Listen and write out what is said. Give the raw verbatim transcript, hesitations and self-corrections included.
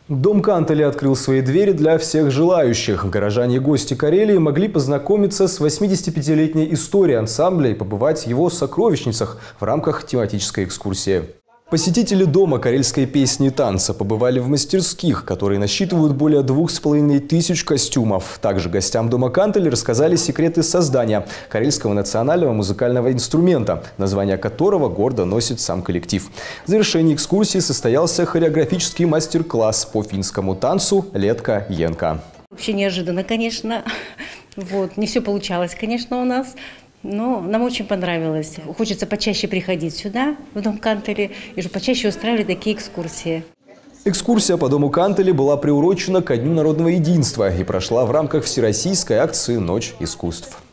Дом Кантели открыл свои двери для всех желающих. Горожане и гости Карелии могли познакомиться с восьмидесятипятилетней историей ансамбля и побывать в его сокровищницах в рамках тематической экскурсии. Посетители Дома карельской песни и танца побывали в мастерских, которые насчитывают более двух с половиной тысяч костюмов. Также гостям Дома Кантели рассказали секреты создания карельского национального музыкального инструмента, название которого гордо носит сам коллектив. В завершении экскурсии состоялся хореографический мастер-класс по финскому танцу «Летка Йенка». Вообще неожиданно, конечно. Вот. Не все получалось, конечно, у нас. Но нам очень понравилось. Хочется почаще приходить сюда, в Дом Кантели, и же почаще устраивали такие экскурсии. Экскурсия по Дому Кантели была приурочена ко Дню народного единства и прошла в рамках всероссийской акции «Ночь искусств».